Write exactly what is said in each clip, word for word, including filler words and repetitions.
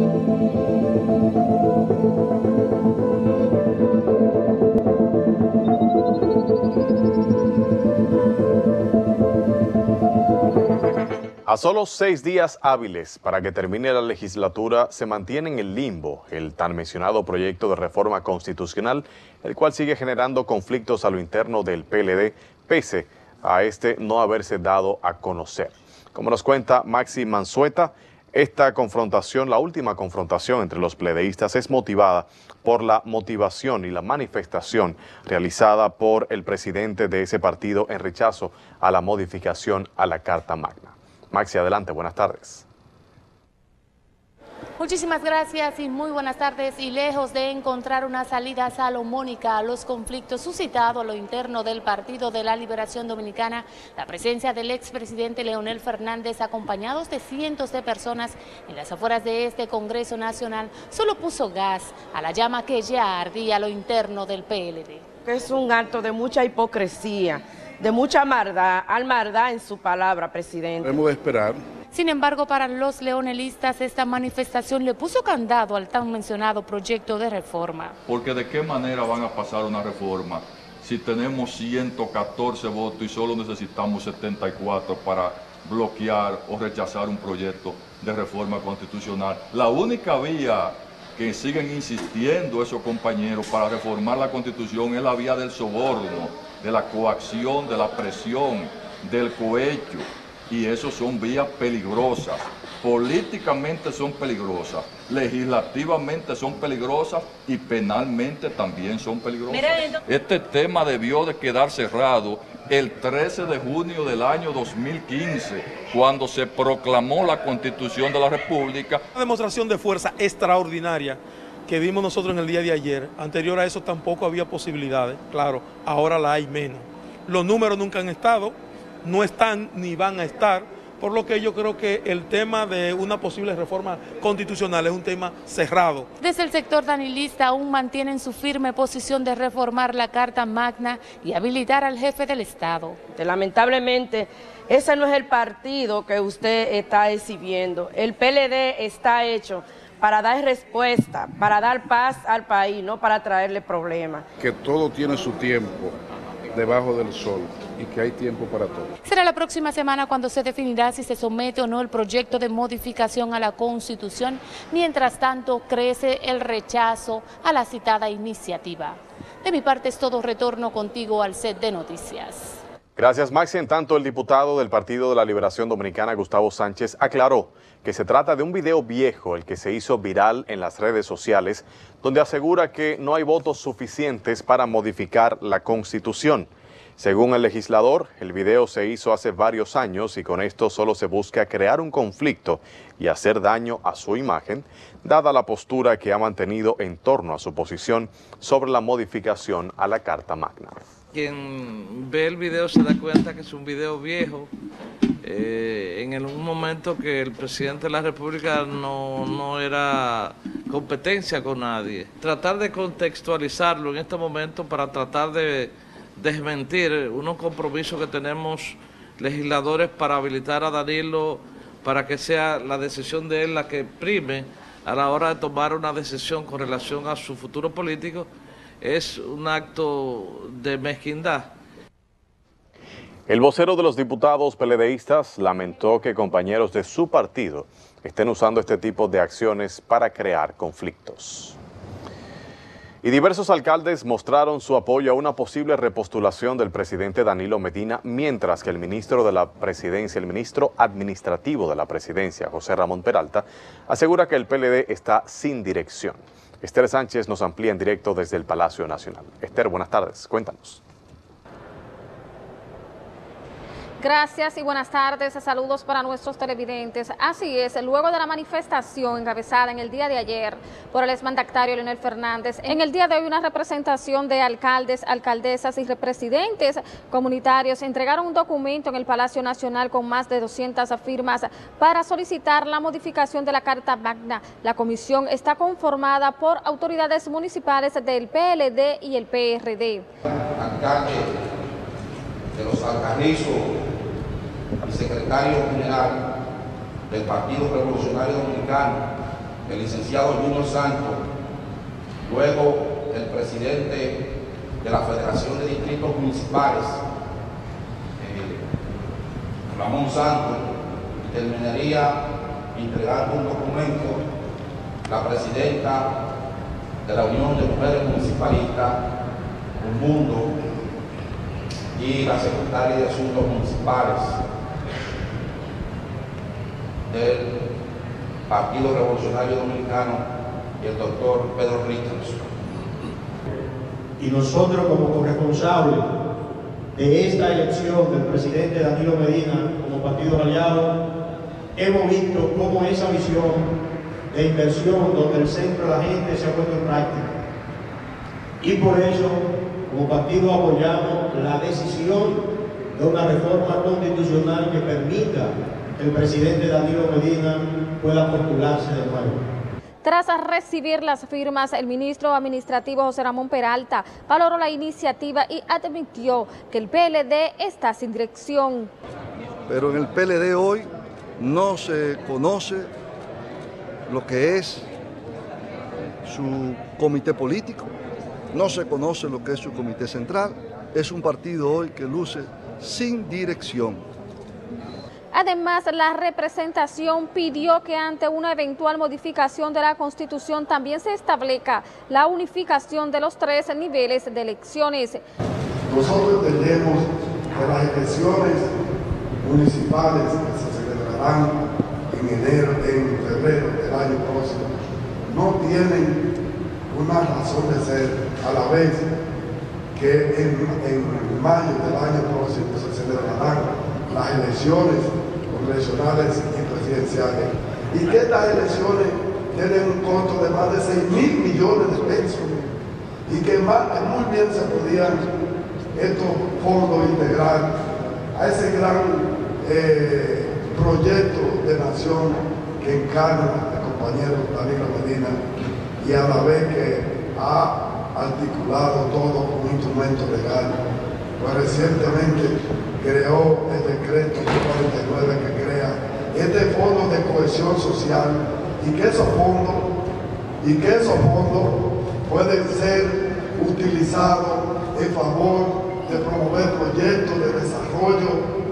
A solo seis días hábiles para que termine la legislatura, se mantiene en el limbo el tan mencionado proyecto de reforma constitucional, el cual sigue generando conflictos a lo interno del P L D, pese a este no haberse dado a conocer. Como nos cuenta Maxi Manzueta, esta confrontación, la última confrontación entre los pledeístas, es motivada por la motivación y la manifestación realizada por el presidente de ese partido en rechazo a la modificación a la Carta Magna. Maxi, adelante, buenas tardes. Muchísimas gracias y muy buenas tardes. Y lejos de encontrar una salida salomónica a los conflictos suscitados a lo interno del Partido de la Liberación Dominicana, la presencia del expresidente Leonel Fernández, acompañados de cientos de personas en las afueras de este Congreso Nacional, solo puso gas a la llama que ya ardía a lo interno del P L D. Es un acto de mucha hipocresía, de mucha maldad, al maldad en su palabra, presidente. Debemos de esperar. Sin embargo, para los leonelistas, esta manifestación le puso candado al tan mencionado proyecto de reforma. Porque de qué manera van a pasar una reforma si tenemos ciento catorce votos y solo necesitamos setenta y cuatro para bloquear o rechazar un proyecto de reforma constitucional. La única vía que siguen insistiendo esos compañeros para reformar la Constitución es la vía del soborno, de la coacción, de la presión, del cohecho. Y eso son vías peligrosas, políticamente son peligrosas, legislativamente son peligrosas y penalmente también son peligrosas. Este tema debió de quedar cerrado el trece de junio del año dos mil quince, cuando se proclamó la Constitución de la República. Una demostración de fuerza extraordinaria que vimos nosotros en el día de ayer. Anterior a eso tampoco había posibilidades, claro, ahora la hay menos. Los números nunca han estado, no están ni van a estar, por lo que yo creo que el tema de una posible reforma constitucional es un tema cerrado. Desde el sector danilista aún mantienen su firme posición de reformar la Carta Magna y habilitar al jefe del Estado. Lamentablemente, ese no es el partido que usted está exhibiendo. El P L D está hecho para dar respuesta, para dar paz al país, no para traerle problemas. Que todo tiene su tiempo debajo del sol y que hay tiempo para todo. Será la próxima semana cuando se definirá si se somete o no el proyecto de modificación a la Constitución. Mientras tanto, crece el rechazo a la citada iniciativa. De mi parte es todo, retorno contigo al set de noticias. Gracias, Maxi. En tanto, el diputado del Partido de la Liberación Dominicana, Gustavo Sánchez, aclaró que se trata de un video viejo, el que se hizo viral en las redes sociales, donde asegura que no hay votos suficientes para modificar la Constitución. Según el legislador, el video se hizo hace varios años y con esto solo se busca crear un conflicto y hacer daño a su imagen, dada la postura que ha mantenido en torno a su posición sobre la modificación a la Carta Magna. Quien ve el video se da cuenta que es un video viejo, eh, en un momento que el presidente de la República no, no era competencia con nadie. Tratar de contextualizarlo en este momento para tratar de desmentir unos compromisos que tenemos legisladores para habilitar a Danilo para que sea la decisión de él la que prime a la hora de tomar una decisión con relación a su futuro político, es un acto de mezquindad. El vocero de los diputados peledeístas lamentó que compañeros de su partido estén usando este tipo de acciones para crear conflictos. Y diversos alcaldes mostraron su apoyo a una posible repostulación del presidente Danilo Medina, mientras que el ministro de la Presidencia, el ministro administrativo de la Presidencia, José Ramón Peralta, asegura que el P L D está sin dirección. Esther Sánchez nos amplía en directo desde el Palacio Nacional. Esther, buenas tardes, cuéntanos. Gracias y buenas tardes, saludos para nuestros televidentes. Así es, luego de la manifestación encabezada en el día de ayer por el exmandatario Leonel Fernández, en el día de hoy una representación de alcaldes, alcaldesas y represidentes comunitarios entregaron un documento en el Palacio Nacional con más de doscientas firmas para solicitar la modificación de la Carta Magna. La comisión está conformada por autoridades municipales del P L D y el P R D. Alcalde de los Alcarrizos y secretario general del Partido Revolucionario Dominicano, el licenciado Junior Santos, luego el presidente de la Federación de Distritos Municipales, eh, Ramón Santos, y terminaría entregando un documento la presidenta de la Unión de Mujeres Municipalistas, Un Mundo, y la secretaria de Asuntos Municipales del Partido Revolucionario Dominicano, y el doctor Pedro Richardson. Y nosotros, como corresponsables de esta elección del presidente Danilo Medina como partido aliado, hemos visto cómo esa visión de inversión donde el centro de la gente se ha puesto en práctica. Y por eso, como partido, apoyamos la decisión de una reforma constitucional que permita que el presidente Danilo Medina pueda postularse de nuevo. Tras recibir las firmas, el ministro administrativo José Ramón Peralta valoró la iniciativa y admitió que el P L D está sin dirección. Pero en el P L D hoy no se conoce lo que es su comité político, no se conoce lo que es su comité central. Es un partido hoy que luce sin dirección. Además, la representación pidió que ante una eventual modificación de la Constitución también se establezca la unificación de los tres niveles de elecciones. Nosotros entendemos que las elecciones municipales que se celebrarán en enero, en febrero del año próximo, no tienen una razón de ser, a la vez que en, en mayo del año próximo se celebrarán las elecciones congresionales y presidenciales, y que estas elecciones tienen un costo de más de seis mil millones de pesos, y que más, muy bien se podían estos fondos integrar a ese gran eh, proyecto de nación que encarna el compañero Danilo Medina, y a la vez que ha articulado todo un instrumento legal. Pues recientemente creó el decreto cuarenta y nueve que crea este fondo de cohesión social, y que esos fondos y que esos fondos pueden ser utilizados en favor de promover proyectos de desarrollo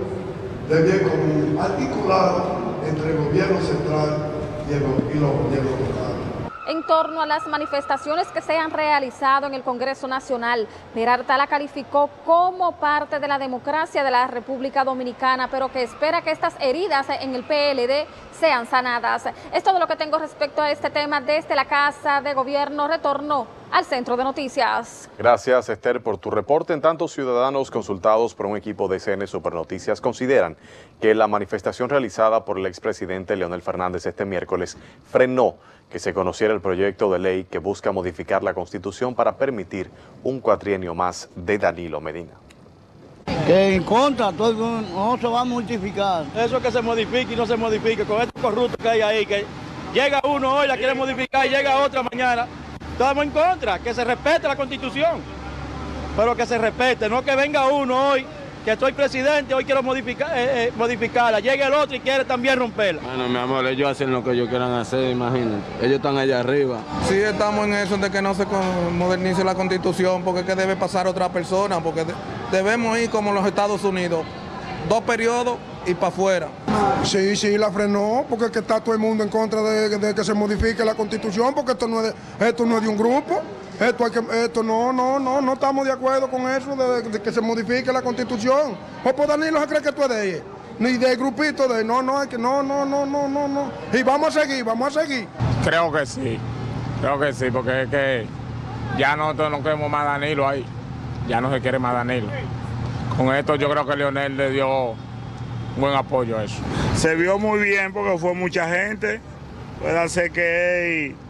de bien común articulado entre el gobierno central y, el, y los gobiernos locales. En torno a las manifestaciones que se han realizado en el Congreso Nacional, Peralta la calificó como parte de la democracia de la República Dominicana, pero que espera que estas heridas en el P L D sean sanadas. Es todo lo que tengo respecto a este tema desde la Casa de Gobierno. Retorno al Centro de Noticias. Gracias, Esther, por tu reporte. En tanto, ciudadanos consultados por un equipo de C N Supernoticias consideran que la manifestación realizada por el expresidente Leonel Fernández este miércoles frenó que se conociera el proyecto de ley que busca modificar la Constitución para permitir un cuatrienio más de Danilo Medina. Que en contra, todo, no se va a modificar. Eso que se modifique y no se modifique, con estos corruptos que hay ahí, que llega uno hoy, la quiere modificar y llega otra mañana. Estamos en contra, que se respete la Constitución, pero que se respete, no que venga uno hoy, que soy presidente, hoy quiero modificar, eh, eh, modificarla, llega el otro y quiere también romperla. Bueno, mi amor, ellos hacen lo que ellos quieran hacer, imagínate, ellos están allá arriba. Sí, estamos en eso de que no se modernice la Constitución, porque es que debe pasar otra persona, porque debemos ir como los Estados Unidos, dos periodos y para afuera. Sí, sí, la frenó, porque es que está todo el mundo en contra de, de que se modifique la Constitución, porque esto no es de, esto no es de un grupo. Esto, hay que, esto no, no, no, no estamos de acuerdo con eso de, de que se modifique la Constitución. O por Danilo se cree que tú es de él, ni del grupito de él. No, no, hay que, no, no, no, no, no, no. Y vamos a seguir, vamos a seguir. Creo que sí, creo que sí, porque es que ya nosotros no queremos más Danilo ahí, ya no se quiere más Danilo. Con esto yo creo que Leonel le dio buen apoyo a eso. Se vio muy bien porque fue mucha gente, puede ser que él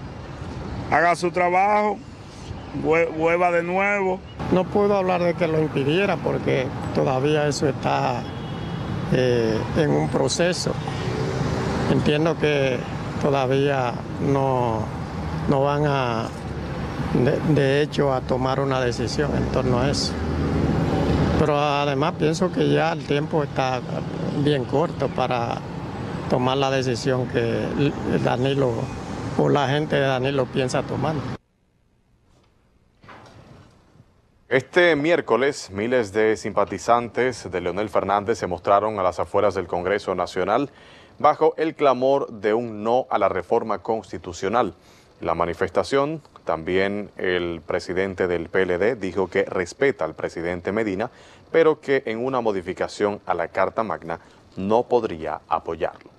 haga su trabajo, vuelva de nuevo. No puedo hablar de que lo impidiera porque todavía eso está eh, en un proceso. Entiendo que todavía no, no van a, de, de hecho, a tomar una decisión en torno a eso. Pero además pienso que ya el tiempo está bien corto para tomar la decisión que Danilo o la gente de Danilo piensa tomar. Este miércoles, miles de simpatizantes de Leonel Fernández se mostraron a las afueras del Congreso Nacional bajo el clamor de un no a la reforma constitucional. En la manifestación, también el presidente del P L D dijo que respeta al presidente Medina, pero que en una modificación a la Carta Magna no podría apoyarlo.